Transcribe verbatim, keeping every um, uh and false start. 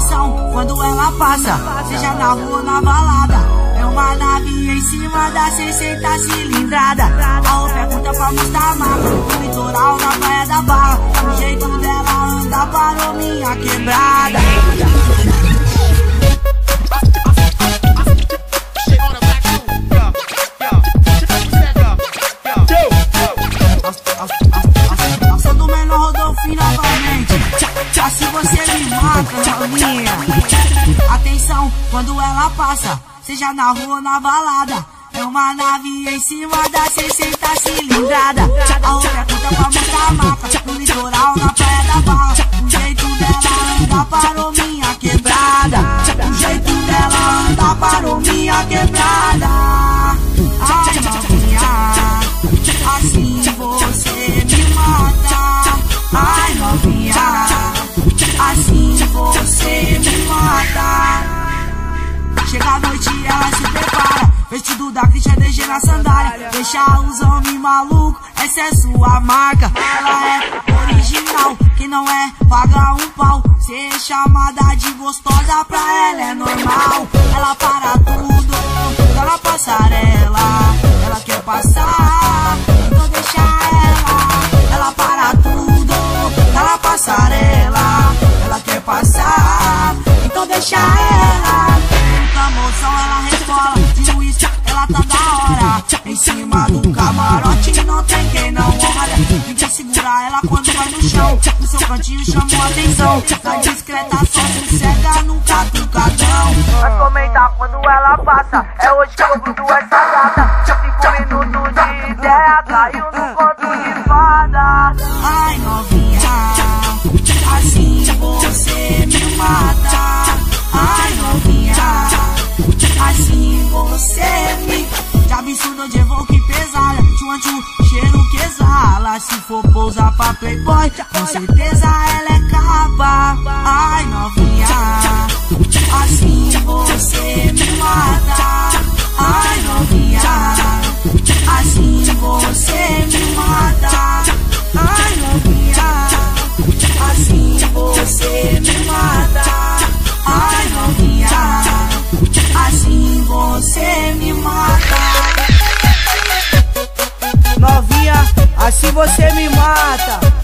Atenção, quando ela passa, seja na rua ou na balada, é uma nave em cima da sessenta cilindrada. A roupa é curta pra mostrar a marca, no litoral, na praia da Barra. O jeito dela anda parou minha quebrada. Ação do menor Rodolfo novamente. Assim você me mata, Rolinha. Atenção, quando ela passa, seja na rua ou na balada, é uma nave em cima da sessenta cilindrada. A roupa é curta pra mostrar a marca, no litoral, na praia da Barra. O jeito dela anda parou minha quebrada. O jeito dela anda parou minha quebrada. Ai, novinha, assim você me mata. Ai, novinha, assim você me mata. Chega a noite, ela se prepara, vestido da Christian D G na sandália. Deixa os homens malucos, essa é sua marca. Ela é original, quem não é, paga um pau. Ser chamada de gostosa pra ela é normal. Ela para tudo, tá na passarela. Ela quer passar, então deixa ela. Ela para tudo, tá na passarela. Ela quer passar, então deixa ela. Moção, ela rebola, de uísque, ela tá da hora. Em cima do camarote não tem quem não olha. Ninguém segura ela quando vai no chão. No seu cantinho chamou a atenção. Tá discreta, só sossega no catucadão. Mas comenta quando ela passa, é hoje que eu grudo essa gata. Cinco minutos de ideia, caiu no conto de fada. Ai, novinha, assim você me mata. Ai, novinha, assim você me... De absurdo de evoque pesada, tchum tchum, cheiro que exala. Se for pousar pra playboy, com certeza ela é capa. Ai, novinha, assim você me mata. Ai, novinha, assim você me mata. Ai, novinha, assim você me mata. Ai, novinha, assim você me mata. Novinha, assim você me mata.